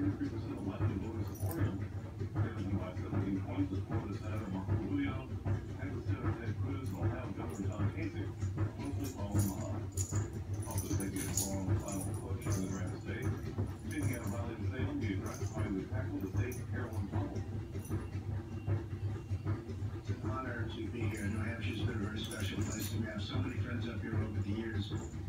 33% of Latin voters supported him, advancing by 17 points with Florida Senator Marco Rubio, Texas Senator Ted Cruz, and Ohio Governor John Kasich closely following behind. Also taking a long final push in the Granite State. Speaking out of Raleigh-Salem, he addressed how he would tackle the state's heroin problem. It's an honor to be here. New Hampshire's been a very special place, and we have so many friends up here over the years.